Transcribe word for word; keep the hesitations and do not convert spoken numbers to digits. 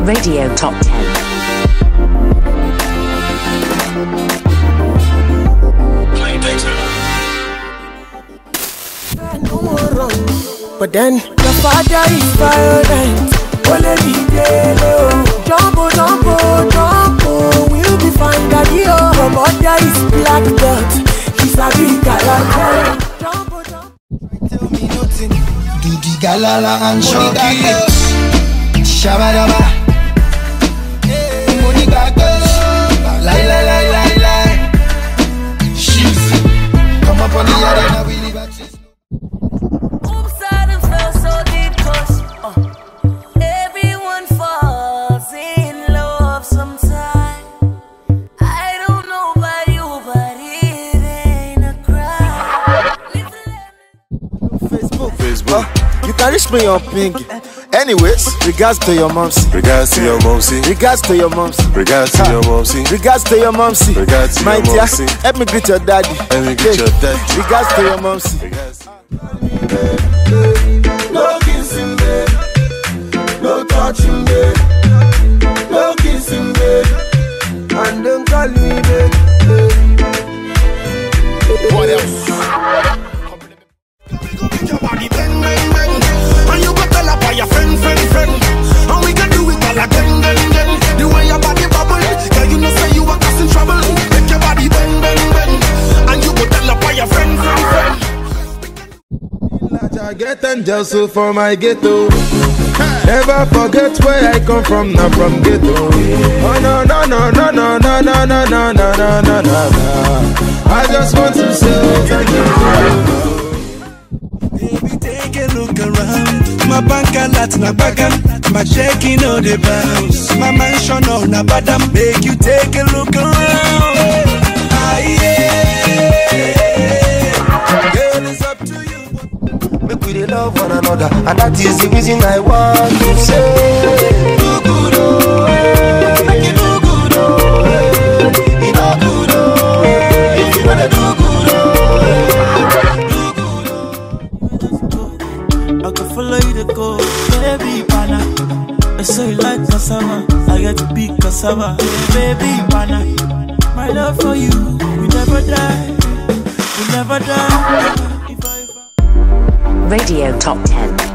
Radio Top ten. Play Daytona. No more run, but then the father is violent. Ole di dele oh, jumbo jumbo jumbo, we'll be fine daddy oh. Your mother is black belt, she's a big galala. Jumbo jumbo. Tell me nothing. Do the galala and shocky. Shabadaba. Money got lie lie lie lie lie. She's come up on the arena, we live at this. Oops, I done fell so deep, cause uh, everyone falls in love sometime. I don't know about you, but it ain't a crime. Facebook, Facebook. You can reach me on ping. Anyways, regards to your momsy. Regards to your momsy. Regards to your momsy. Regards to your momsy. Regards to your momsy. Regards to my your dear, momsy. help me greet your daddy. Let me greet your daddy. Regards to your momsy. Regards. No kissing, babe. No touching, babe. No kissing, babe. And don't call me, babe. What else? Your body bang, bang, bang. And you got tell up by your friend, friend, friend. And we can do it all again, again, again. The way your body bubble, girl, you know say you are causing trouble. Make your body bang, bang, bang. And you go tell up by your friend, friend, friend. I get angels so for my ghetto. Never forget where I come from, not from ghetto. Oh no no no no no no no no no no no no no. I just want to say thank you. Baby, take a look around. My bank a lot na bagan. My checking on the bounce. My mansion on a badam. Make you take a look around. Ah, yeah. Girl, it's up to you. Make we dey love one another, and that is the reason I want to say do good oh, make you do good oh, you know good oh, if you wanna do good oh, I can follow you to go, baby pana. I say you like cassava, I get to be cassava, baby pana. My love for you, we never die, we never die. Radio Top ten.